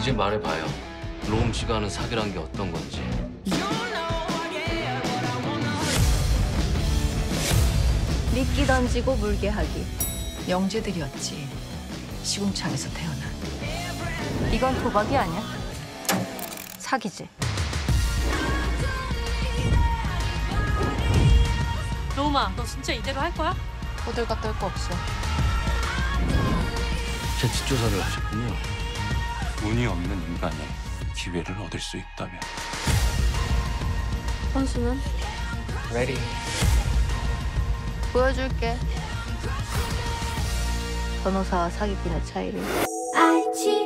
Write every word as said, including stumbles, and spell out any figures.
이제 말해봐요. 로움 씨가 하는 사기란 게 어떤 건지. 미끼 던지고 물게 하기. 영재들이었지. 시궁창에서 태어난. 이건 도박이 아니야. 사기지. 로우마, 너 진짜 이대로 할 거야? 호들갑 떨 거 없어. 제 뒷조사를 하셨군요. 운이 없는 인간이 기회를 얻을 수 있다면. 선수는? Ready. 보여줄게. 변호사와 사기꾼의 차이를. 알지